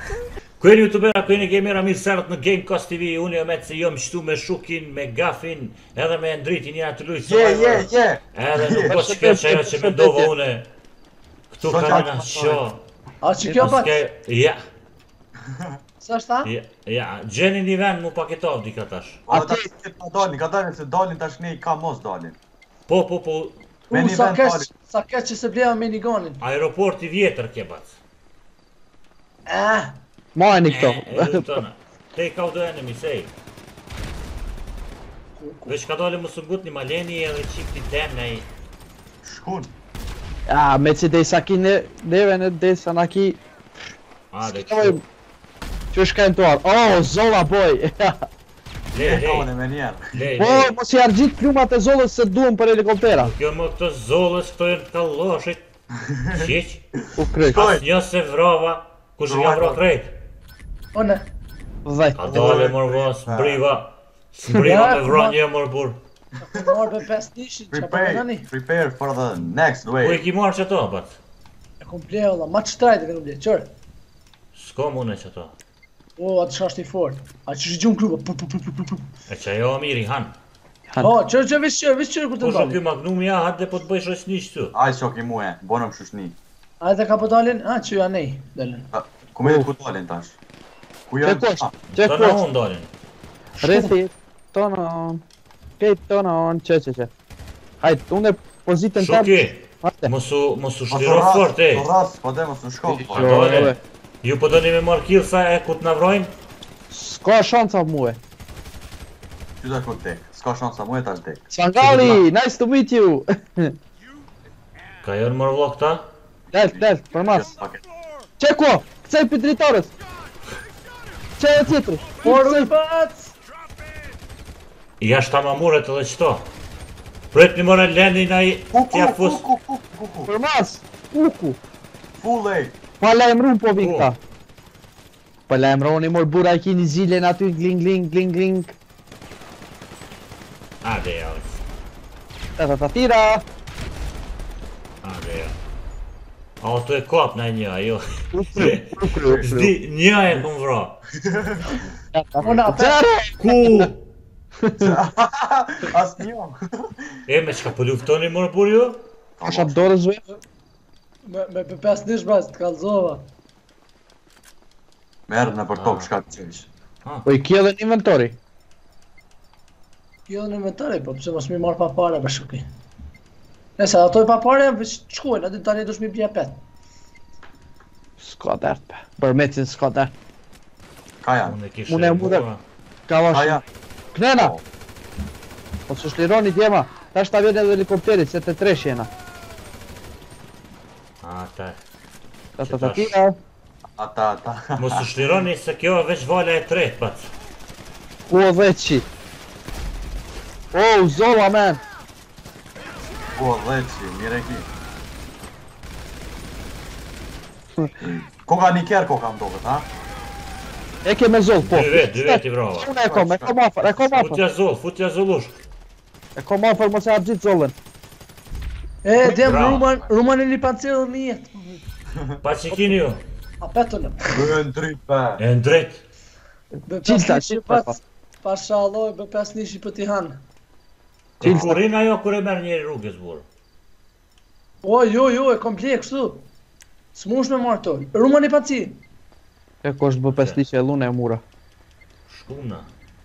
Kujeni youtubera, kujeni gamera, mirë sërët në Gamecast TV, unë jo me të jom qëtu me Shukin, me Gafin, edhe me Endritin, jena të lujtë Survivor. Edhe nuk po që keq ajo që me dova une. Këtu ka nëna qo. A që kjo bat? Ja. Sa është ta? Ja, gjeni një vend mu paketov di ka tash. Ata që pa dalin, ka dalin se dalin tash ne i ka mos dalin. Po. Sa keq që se bleva minigonin. Aeroporti vjetër ke bac. Majni këto. Take out the enemy, say. Veç ka dole më sëngut një maleni edhe qipti tem me i. Shkun. Ja, me që desa ki neve në desa na ki... Dhe kështu. Që shkajnë të arë. Oh, zolla boj! Le. Po, mos i argjit plumat e zollës se duhem për helikoptera. Kjo më këto zollës, këto jenë të kalloshit. Qiq? U kryq. As një se vrava, kush nga vro krejt. One. Dhe. A dole mor vos, s'mbriva me vro një mor bur. Marrë për 5 nishin, që për nëni? Prepare for the next Ku e wave. ki marrë që to, bat? E kom ble, ola, ma që trajt e kënë ble, qërë? S'ko mune që to. O, atë shashtë i fort. A që shë gjumë kluba, E që ajo miri, han. O, qërë, vish qërë kur të Kusho ndalin. kjo magnum ja, hajde po të bëjsh është një qëtu. Aj shoki muhe, bonëm shushni. Ajde ka po dalin? A, që ja nej, dalin. Ku me ku dalin tash? Ku janë? Që Të në kush? unë dalin. Reti, tonon. Kejt tonon, që. Hajt, unë e pozitën të... Shuki, mosu shliro fort, e. Ras, po dhe mos në shko. Dole, ju po do një me marrë kill sa e ku të navrojnë? S'ka shanca muhe. Që da ku tek? S'ka shansa muhe tash tek. Sangali, nice to meet you! Ka jërë mërë vlo këta? Del, për mas. Që ko? Këcej për dritarës! Që e tjetër? Por u bac! Ja shta ma muret edhe qëto. Pret një mërë lendi na i tja fus. Kuku. Për mas! Kuku! Full A. Pa lajmërum po vik ta. Pa lajmëroni mor bura i kini zilen aty gling. Ade ja. Ta tira! Ade ja. Auto e kap na një ajo. Zdi, një e këm vra. Ona, Ku? As një. E me qka po luftoni mërë bur ju? Asha dorës ve? me 5 nish bas, të kalzova. Merë në për top shka të qesh. Po i kje dhe një inventori. Jo në inventari, po pëse mos mi marrë pa pare për Shuki. Nese, ato i pa pare, shkojnë, aty tani dush mi bje pet. S'ka dert pe. Bërmecin s'ka dert. Ka janë? Unë e kishe Unë e mudhe. Ka Ka vash. janë? Knena! Po s'u shlironi djema. Tash ta vjen edhe helikopterit, se të tresh jena. Ata. Ta tira. Ata. Mos u shlironi se kjo e veç vala e tret, pat. Ku o dheqi. Oh, zolla man. Po, dheqi, mire ki. Koka një kjerë koka më doket, ha? E ke me zoll, po. Dy vet i vrava. Unë e kom afër. Futja zollush. E kom afër mos e argjit zollën. E, djem, Bravo. ruman e një pancirë dhe mjet. Pa që kini ju? A petënë. Bën drit pe. E në drejt. Qilta, Pasha alloj, bë 5 nishi për t'i hanë. Kurin ajo kur e merë njeri rrugës burë. O, jo, e komplek, kështu. S'mush me marrë to. Ruman i pancirë. E ko është bë 5 liqe e lune e mura. Shkuna.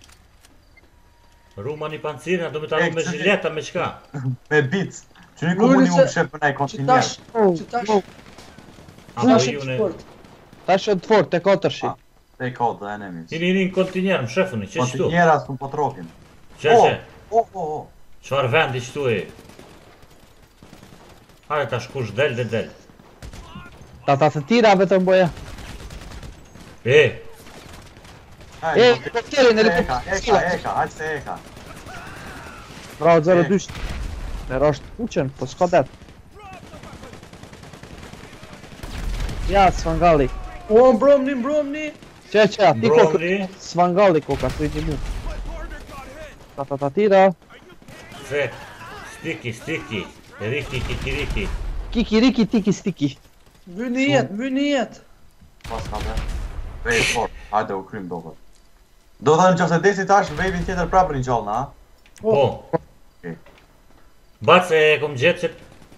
Ruma një pancirina, do me ta me zhileta me qka? Me bic. Që një komuni mu më shep për nej kontinjer. Që tash Apo është june... sport. Ta është të fort, të 4-shi. Te i kod dhe enemies. Kini një kontinjer, më shefuni, që qëtu? Kontinjera s'ku po trokin. Që? Oh. Qfar vendi qëtu e? Hajde ta shkush del dhe del. Ta të tira vetëm boja. Helikopterin, Eka, aq se eka. Bravo, 0-2. Me rashtë puqen, po s'ka det. Ja, Svangalli. O, mbromni. Që, ti koka. Bromli. Svangalli koka, të i një mu. Ta tira. Fek. Stiki. Riki, kikiriki. Kiki, riki, tiki, stiki. Vyni jet. Pas ka me. Vej fort, hajde u krym dogot. Do thënë që se desi tash vejvin tjetër prapë një gjallë, na? Po. Okej. Bac e kom gjetë që...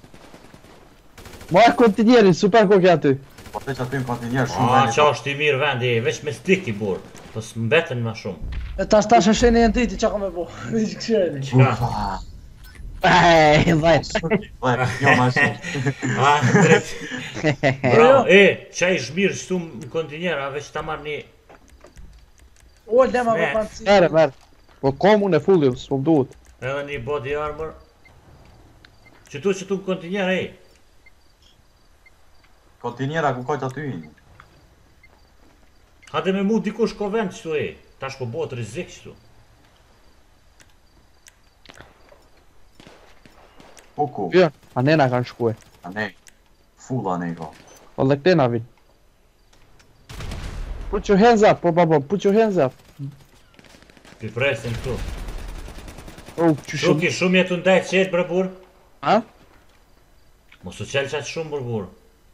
Moja kontinjeri, super kokë aty. Po te që aty në kontinjer shumë A, veni. qa është i mirë vendi, veç me stik i burë. Po s'mbeten ma shumë. E tash e sheni e ndriti, qa ka me bo? Vëj që këshireni. Qa? Ej, dhejt. Dhe, jo ma shumë. A, drejt. Bravo, qa i shmirë shtu në kontinjera, veç ta marrë një... O, lema me pancit. Merë. Po komun e fullim, s'po m'duhet. Edhe një body armor. Qëtu në kontinjera, Kontinjera ku kojt aty inë. Hade me mu dikush ko vend qëtu tash po bëhet rrezik qëtu. Po ku? Vjen, a nena kanë shkue. A ne. Full a ne ka. Po dhe këtena vin. Put your hands up, po babo, put your hands up. Pi presin këtu. Oh, që shumë. Shuki, shumë jetu ndajt qelë bre burë. Ha? Mos u qelë qatë shumë burë.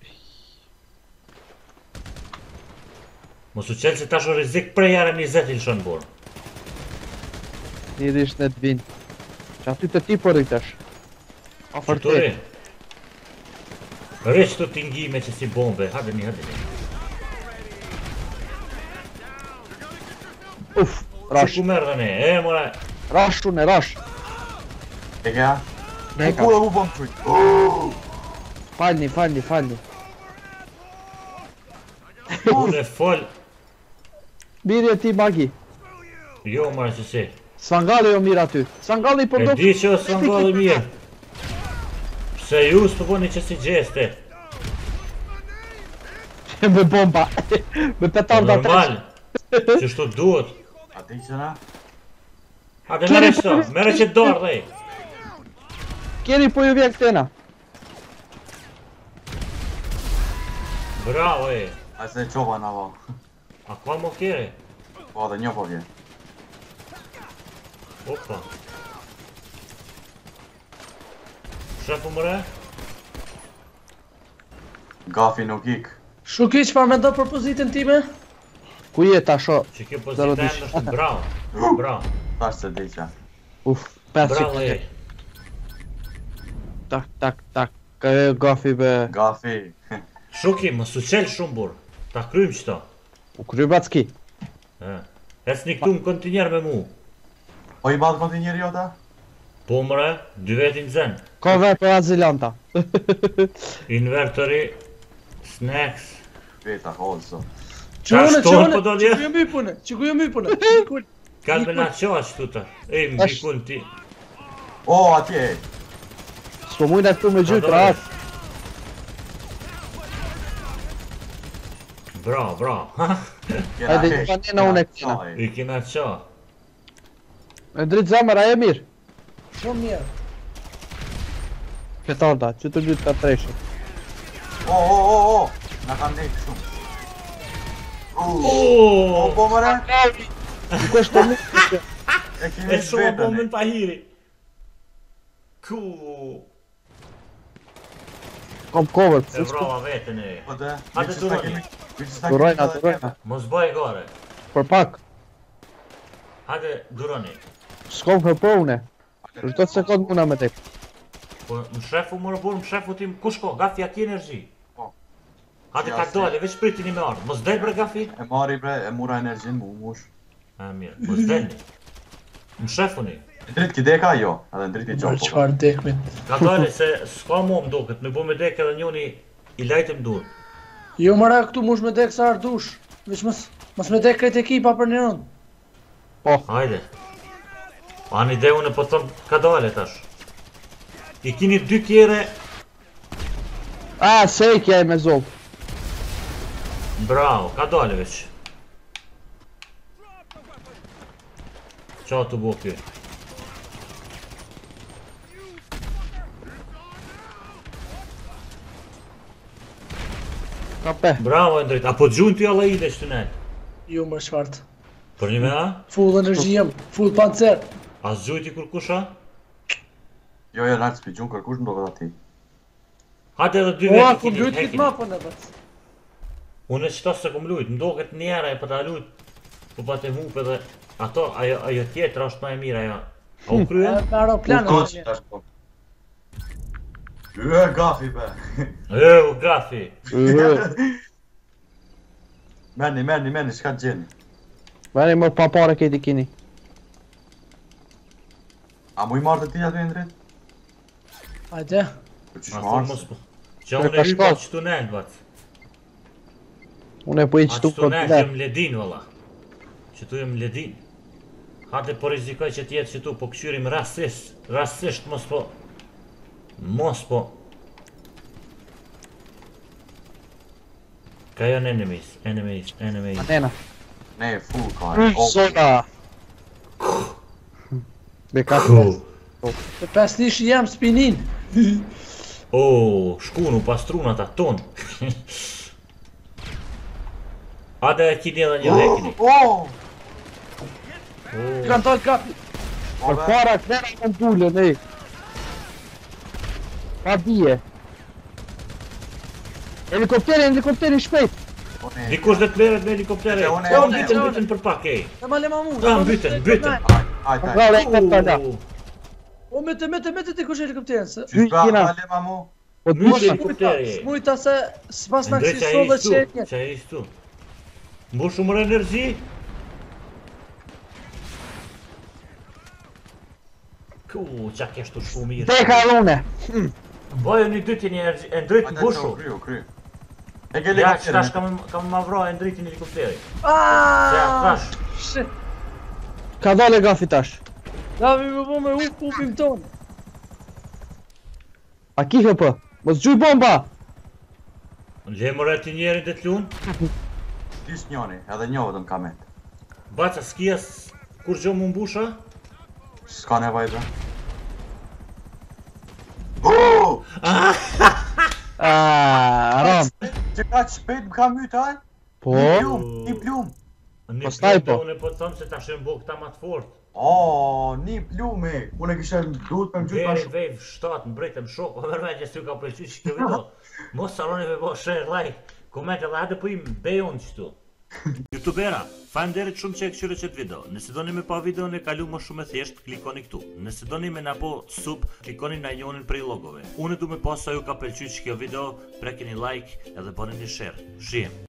Mos u qelë që tash o rizik prej jare 20 il shonë burë. Njëri ishtë në të vinë. Që aty të ti po rritash. Afër Qëtu te. Rrë qëtu t'ingime që si bombe, hade një. Uf, rash. Që ku merë dhe ne, mora. Rash unë, rash. E ka? Ne Po ku e u bom qujt? Falni. Unë e fol. Mirë e ti magi. Jo, mora që si. Svangalli jo mirë aty. Svangalli po E do... di që o s'angalli mirë. Pse ju s'po boni që si gjeste. Me bomba. Me Po petarda normal. Që shtu duhet. A ti që na? Hade mere qëto, mere që dorë dhe. Kjeri po ju vjen këtena. Bravo A se qova na va. A ka mo kjeri? Po dhe një po vjen. Opa. Shefu mëre? Gafi nuk ik. Shuki, që me do për pozitën time? Ku je tasho? Që kjo pozitë e më është bravo. Bravo. Tash se di që. Uf, 5 Bravo sekundë. Tak. Ka e gafi be... Gafi. Shuki, më su qelë shumë burë. Ta krymë qëto. U kry backi. Esni këtu më kontinjerë me mu. Po i madhë kontinjeri jota? Po mëre, 2 vetin zen. Ka ver për azilanta. Invertori, snacks. Veta, holzo. Qone, po do që lje? ku jë my pune, që ku jë my pune. Nikul. Kalbe na qoa qëtu ta. Më bikun ti. O, atje. S'po mujna këtu me gjytë, dole. rat. Bravo. Hajde, një banena unë e këtina. I kina qoa. E dritë zamër, a e mirë? Shumë mirë. Petarda, që të gjytë ka treshe. O. Na kanë dekë shumë. O, Oooo! po mëre? Nuk është të mirë. E E kemi shumë vetën. bombën pa hiri. Ku? Kom cover, E vrova vetën e. Po dhe, Hajde që s'ta duroni. kemi... Durojna. Mos bëj gore. Për pak. Hajde duroni. S'kom hërpo une. Për 2 sekundë muna me tek. Po më shefu më rëbur, më shefu tim, ku shko? Gafi a ki energji? Po. Hajde Ja, ka si. dole, veç pritini me ardhë. Mos del bre Gafi? E mari bre, e mura energjin mu mush. A mirë, mos delni. Më shefuni. Dritë ki deka jo, edhe në dritë i Mërë gjopo. qëfar dekmin. Ka dole se s'ka mu më duket, me bu me dek edhe njoni i lajtëm dur. Jo mëra këtu mush me dek sa ardush. Veç mos me dek krejt ekipa për një rënd. Hajde. Ani dhe unë po thëm ka dole tash. I kini 2 kjere, A, sejkja e me zob. bravo, ka dole veç. Qa të bu kjo? Ka pe. Bravo e ndrejt, apo gjun t'ju alla ide shtunet? Jo mërë qfart. Për një me a? Full energji jem, full pancer. A zgjujti kur kusha? Jo, lartë s'pi gjun kërkush më do këtë ati. Hajde edhe 2 Ua, vetë ku kini, mbyt këtë hekini. mapën e bët. Unë qëta se kom lujt, m'doket njera e pa ta lujt, po pa të mupe dhe ato, ajo tjetër është ma e mira ajo. A u krye? Me aeroplan U është koqë mirë. tash po. Gafi be. U gafi. Meni, shka të gjeni. Veni më pa pare këti kini. A mu I marrë të ti aty në drejt? Hajde. Po që Ma shmarë? thonë mos po. Që unë e hypa qëtu nëndë, vat. Unë e po I A qëtu qëtu për nëndë të jem ledin, valla. Qëtu jem ledin. Hate po rizikoj që t'jetë qëtu, po këshyrim rasisht mos po. Mos po. Ka janë enemies. Anena. Ne, full ka. Soda. Me katë. Të 5 lish jam spinin. O, shkunu pas trunat aton. Hade e kini edhe një lekini. Kanë talë kapi. Për para kënera në tullën, ej. Pa bije. Helikopteri shpejt. Dikush dhe të veret me helikoptere. Unë- Po mbytën për pak, ej. Të ma lema mu. Mbytën. Ajde. Nga le këtë të da. O, mete ti kush helikopterin, se... Qysh pra, Kina. ma mu? Po Mbytën dusha. helikoptere, ej. Smujta se s'pas në Ndrej kësi që solle a që e i njetë. që a i stu. Mbush shumër energji. Ku, qa keshtu shku mirë. Teka lune. Bojë një dyti një energji, e ndryt mbushu. Kry. E ke Ja, që tash helikopterin. kam ma vro e ndrytin helikopteri. Ja, tash. Shit. Ka dole gafi tash. Davi me bo me upim tonë. A kihe për? Mos gjuj bomba. Në gjemër e ti njerin të t'lun. Dysh njoni, edhe njohë të në kamet. Baca s'kijas kur gjo më mbusha. S'ka nevaj dhe. Ram. Që ka që shpejt më ka mytë aj? Po. Një plum. Një Po s'taj plum, po. unë e po të thonë se ta shenë bo këta ma të fort. Një plume. Unë e kishe duhet me më gjytë ma Veri shumë. vejv 7 në brejtëm shok, o vërmendje s'ju ka përqy që kjo video. Mos saloni me bo share, like, komente dhe hajde po im bejon qëtu. Youtubera, faleminderit shumë që e këshyre qëtë video. Nëse doni me pa videon e kalu më shumë e thjesht, klikoni këtu. Nëse doni me na po sub, klikoni na njonin prej logove. Unë du me pas sa ju ka pëlqy që kjo video, prekini like edhe bëni një share. Shihem.